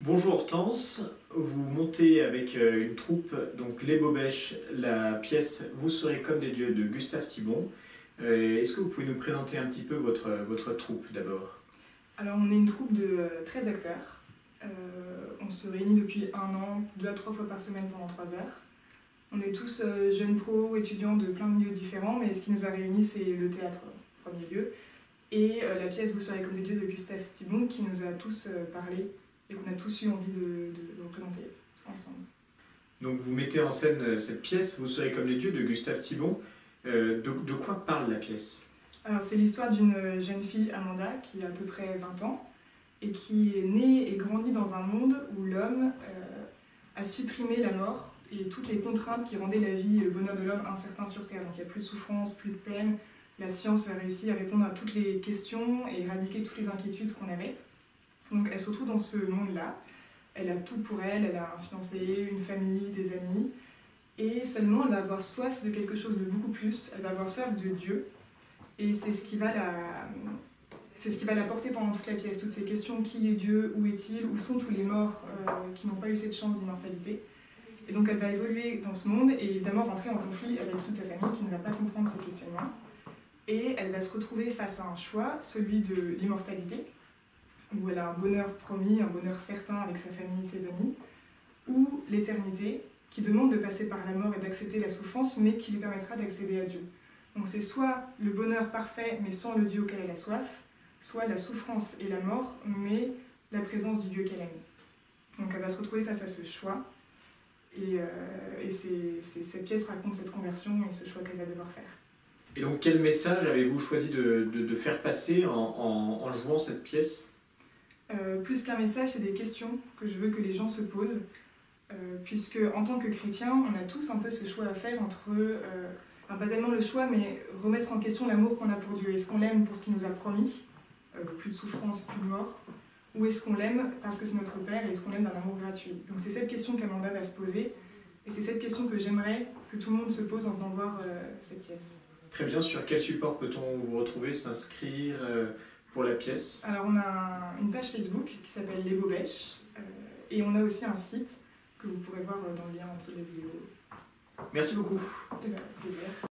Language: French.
Bonjour Hortense, vous montez avec une troupe, donc Les Bobèches, la pièce Vous serez comme des dieux de Gustave Thibon. Est-ce que vous pouvez nous présenter un petit peu votre troupe d'abord? Alors on est une troupe de 13 acteurs. On se réunit depuis 1 an, 2 à 3 fois par semaine pendant 3 heures. On est tous jeunes pros, étudiants de plein de milieux différents, mais ce qui nous a réunis c'est le théâtre en premier lieu et la pièce Vous serez comme des dieux de Gustave Thibon qui nous a tous parlé et qu'on a tous eu envie de représenter ensemble. Donc vous mettez en scène cette pièce Vous serez comme des dieux de Gustave Thibon. De quoi parle la pièce? Alors c'est l'histoire d'une jeune fille, Amanda, qui a à peu près 20 ans et qui est née et grandie dans un monde où l'homme a supprimé la mort et toutes les contraintes qui rendaient la vie et le bonheur de l'homme incertain sur Terre. Donc il n'y a plus de souffrance, plus de peine. La science a réussi à répondre à toutes les questions et éradiquer toutes les inquiétudes qu'on avait. Donc elle se retrouve dans ce monde-là. Elle a tout pour elle, elle a un fiancé, une famille, des amis. Et seulement elle va avoir soif de quelque chose de beaucoup plus. Elle va avoir soif de Dieu. Et c'est ce qui va la porter pendant toute la pièce. Toutes ces questions, qui est Dieu, où est-il, où sont tous les morts qui n'ont pas eu cette chance d'immortalité. Et donc elle va évoluer dans ce monde et évidemment rentrer en conflit avec toute sa famille qui ne va pas comprendre ces questionnements. Et elle va se retrouver face à un choix, celui de l'immortalité, où elle a un bonheur promis, un bonheur certain avec sa famille et ses amis, ou l'éternité, qui demande de passer par la mort et d'accepter la souffrance, mais qui lui permettra d'accéder à Dieu. Donc c'est soit le bonheur parfait, mais sans le Dieu auquel elle a soif, soit la souffrance et la mort, mais la présence du Dieu qu'elle aime. Donc elle va se retrouver face à ce choix, et cette pièce raconte cette conversion et ce choix qu'elle va devoir faire. Et donc quel message avez-vous choisi de faire passer en jouant cette pièce? Plus qu'un message, c'est des questions que je veux que les gens se posent, puisque en tant que chrétien, on a tous un peu ce choix à faire entre, pas tellement le choix, mais remettre en question l'amour qu'on a pour Dieu. Est-ce qu'on l'aime pour ce qu'il nous a promis, plus de souffrance, plus de mort, ou est-ce qu'on l'aime parce que c'est notre Père et est-ce qu'on l'aime d'un amour gratuit? Donc c'est cette question qu'Amanda va se poser, et c'est cette question que j'aimerais que tout le monde se pose en venant voir cette pièce. Très bien, sur quel support peut-on vous retrouver, s'inscrire pour la pièce? Alors on a une page Facebook qui s'appelle Les Bobèches, et on a aussi un site que vous pourrez voir dans le lien en dessous de la vidéo. Merci beaucoup. Et bien, plaisir.